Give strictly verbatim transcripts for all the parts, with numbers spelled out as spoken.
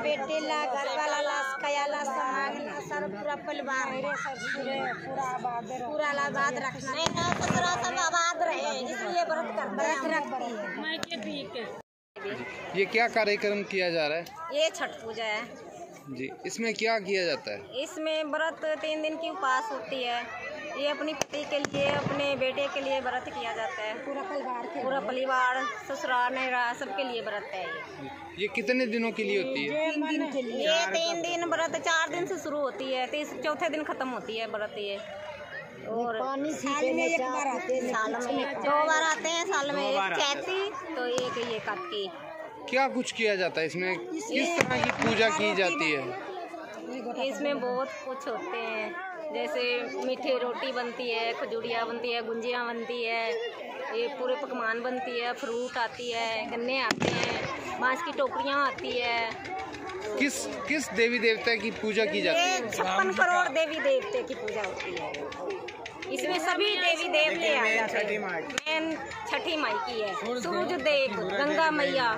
बेटे ला, घर वाला ला, कयाला, समाज ला, सर पूरा परिवार पूरा आबाद पूरा आबाद रखना है, ससुरा सब आबाद रहे, इसलिए व्रत करते हैं। ये क्या कार्यक्रम किया जा रहा है? ये छठ पूजा है जी। इसमें क्या किया जाता है? इसमें व्रत तीन दिन की उपवास होती है। ये अपनी पति के लिए, अपने बेटे के लिए व्रत किया जाता है। पूरा परिवार के पूरा परिवार ससुराल नैरा सबके लिए व्रत है ये। ये कितने दिनों के लिए होती है? तीन दिन के लिए। ये तीन दिन व्रत चार दिन से शुरू होती है, तीस चौथे दिन खत्म होती है व्रत ये। और साल में एक बार आते हैं, साल में दो बार आते हैं, साल में एक चैती तो एक ये कार्तिकी। क्या कुछ किया जाता है इसमें? किस तरह की पूजा की जाती है? इसमें बहुत कुछ होते हैं, जैसे मीठी रोटी बनती है, खजूरिया बनती है, गुंजियाँ बनती है, ये पूरे पकवान बनती है, फ्रूट आती है, गन्ने आते हैं, बांस की टोकरियाँ आती है। किस किस देवी देवता की पूजा की जाती है? छप्पन करोड़ देवी देवते की पूजा होती है। इसमें सभी देवी देवते आ जाते हैं। मेन छठी माई की है, सूरज देव, गंगा मैया।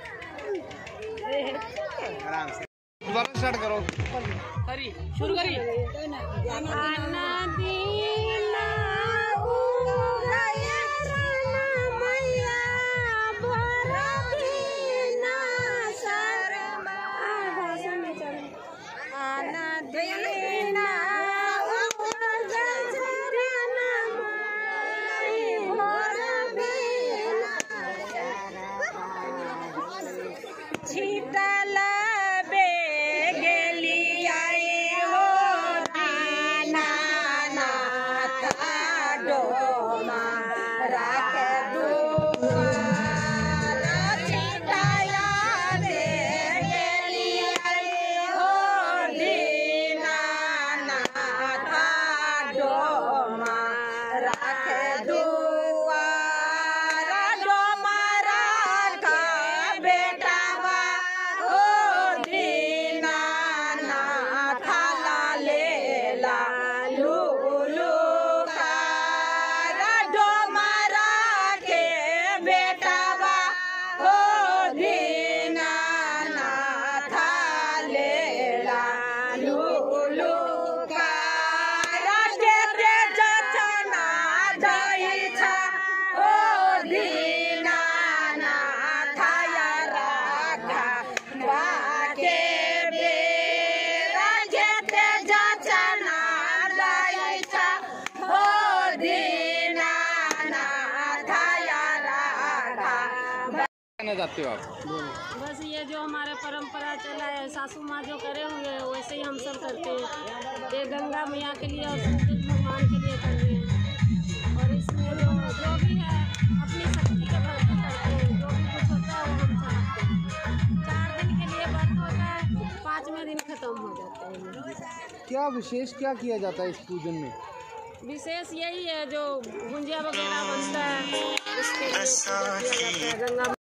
दोबारा स्टार्ट करो। शुरू करिए। जाते हो आप? बस ये जो हमारा परंपरा चला है, सासू माँ जो करे हुए हैं वैसे ही हम सब करते हैं। ये गंगा मैया के लिए और सूरज भगवान के लिए कर रहे हैं। और इसमें जो जो भी है अपनी शक्ति के प्रति करते हैं, जो भी कुछ होता है वो हम चाहते हैं। चार दिन के लिए व्रत होता है, पाँचवें दिन खत्म हो जाते हैं। क्या विशेष क्या किया जाता है इस पूजन में? विशेष यही है जो गुंजिया वगैरह बनता है, उसके लिए किया जाता है। गंगा